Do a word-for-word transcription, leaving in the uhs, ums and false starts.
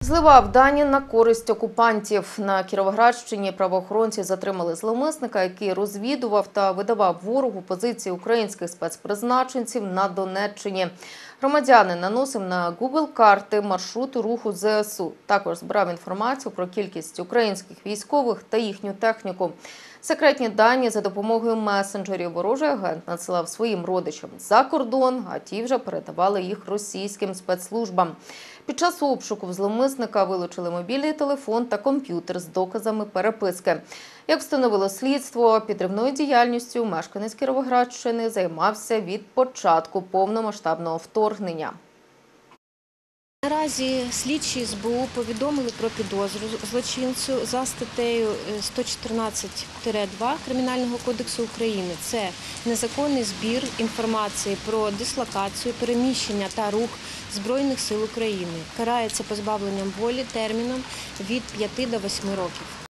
Зливав дані на користь окупантів. На Кіровоградщині правоохоронці затримали зловмисника, який розвідував та видавав ворогу позиції українських спецпризначенців на Донеччині. Громадянин наносив на Google карти маршрути руху зе ес у. Також збирав інформацію про кількість українських військових та їхню техніку. Секретні дані за допомогою месенджерів ворожий агент надсилав своїм родичам за кордон, а ті вже передавали їх російським спецслужбам. Під час обшуку в зловмисника вилучили мобільний телефон та комп'ютер з доказами переписки. Як встановило слідство, підривною діяльністю мешканець Кіровоградщини займався від початку повномасштабного вторгнення. Наразі слідчі ес бе у повідомили про підозру злочинцю за статтею сто чотирнадцять два Кримінального кодексу України. Це незаконний збір інформації про дислокацію, переміщення та рух Збройних сил України. Карається позбавленням волі терміном від п'яти до восьми років.